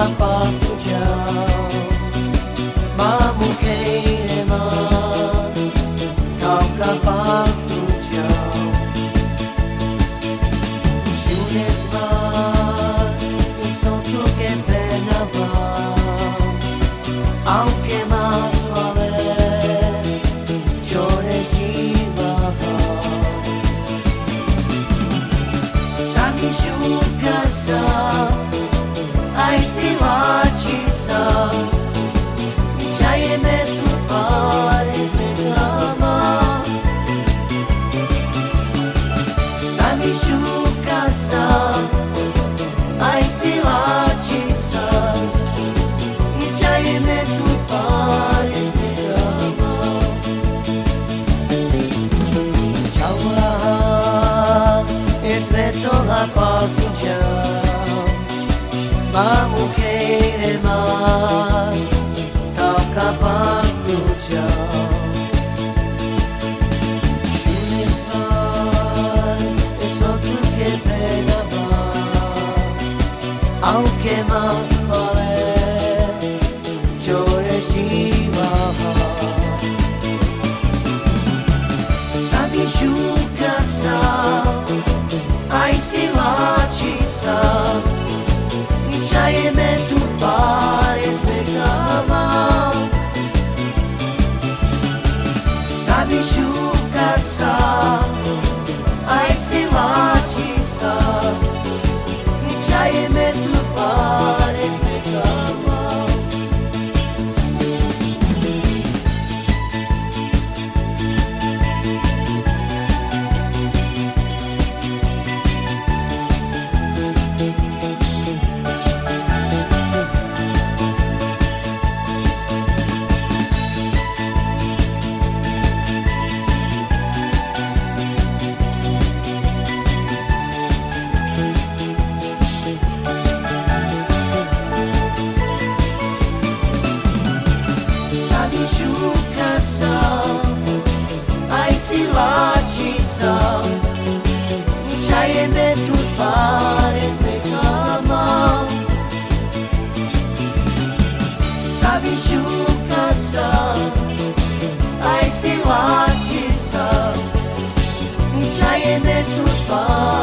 papuča mamu kejrema kao papuča šune zmat i sotuke penava aunque male giore živa sami šukar sam aj silači sam čaje me tu pare s medama sami šukar sam aj silači sam čaje me tu pare s medama čaula je svetova papuča mamu kejrema kao papuča šune zvat e sotuke penava aunque male giore živa sami šukar sam aj silači sam čaje me tu pare s medama sami šukar sam aj silači sam čaje me tu pare s medama šukar sam aj silači sam čaje me tu pare s medama sami šukar sam aj silači sam čaje me tu pare